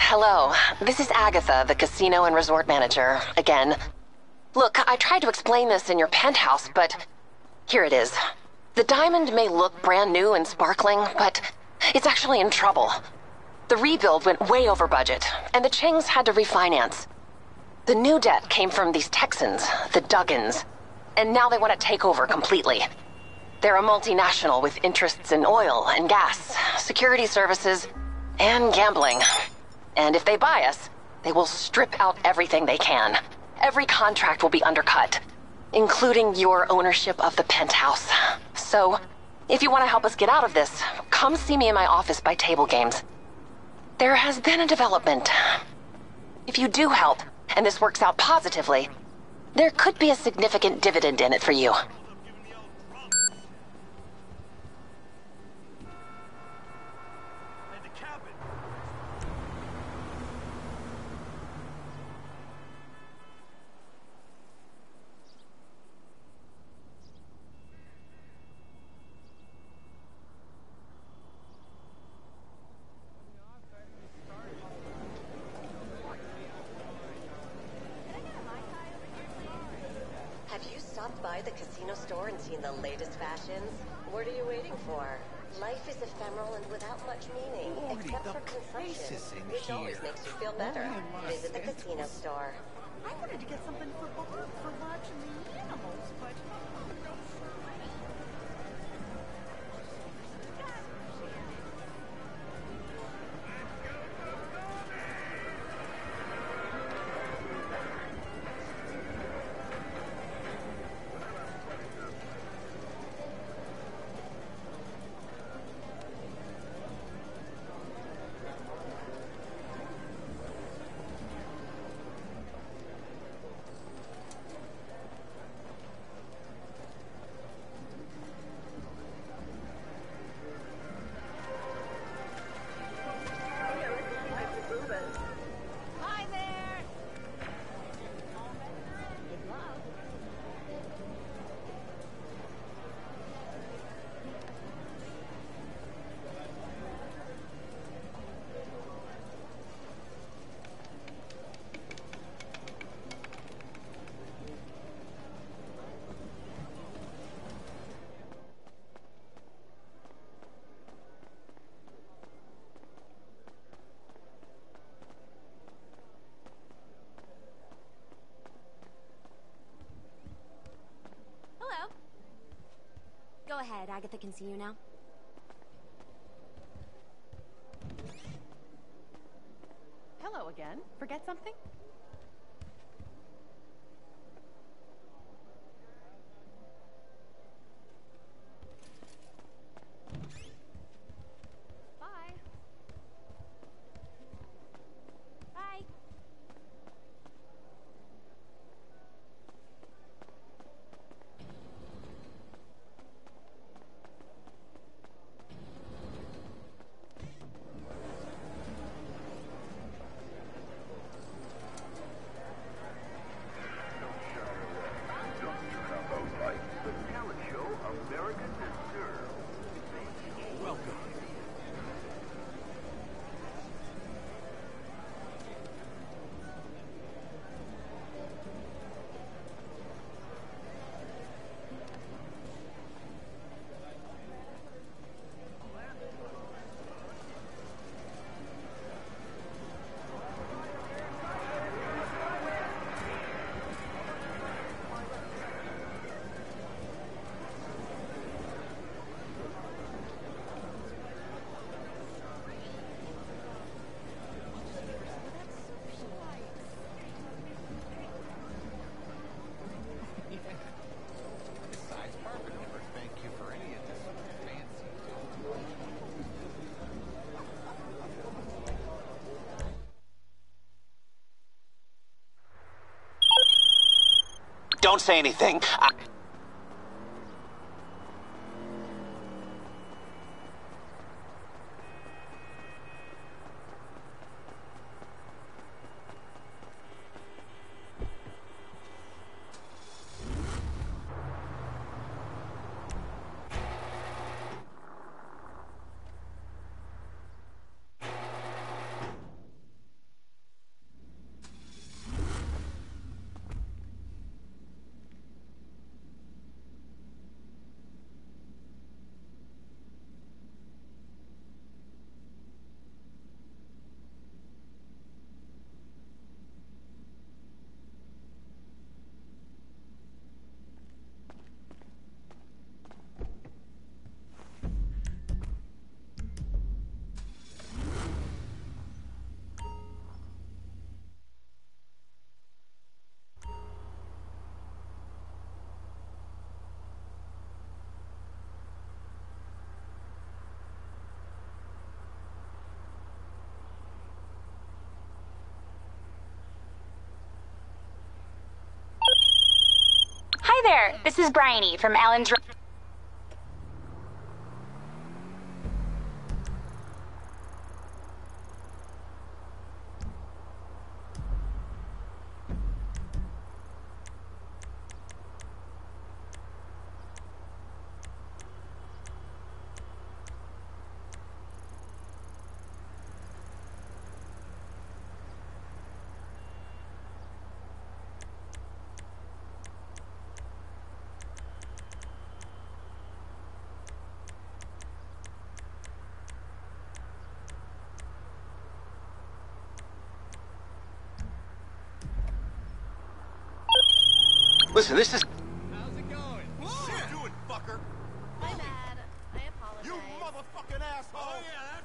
Hello. This is Agatha, the casino and resort manager, again. Look, I tried to explain this in your penthouse, but here it is. The diamond may look brand new and sparkling, but it's actually in trouble. The rebuild went way over budget, and the Chings had to refinance. The new debt came from these Texans, the Duggans, and now they want to take over completely. They're a multinational with interests in oil and gas, security services, and gambling. And if they buy us, they will strip out everything they can. Every contract will be undercut, including your ownership of the penthouse. So, if you want to help us get out of this, come see me in my office by table games. There has been a development. If you do help, and this works out positively, there could be a significant dividend in it for you. Have you stopped by the casino store and seen the latest fashions? What are you waiting for? Life is ephemeral and without much meaning, except for consumption, which always makes you feel better. Visit the casino store. I wanted to get something for Bob for watching the animals, but Go ahead, Agatha can see you now. hello again. Forget something? Bye. Bye. Don't say anything. Hi there, this is Bryony from Alan's... Listen, this is... How's it going? What you doing, fucker? My bad. I apologize. You motherfucking asshole! Oh, yeah,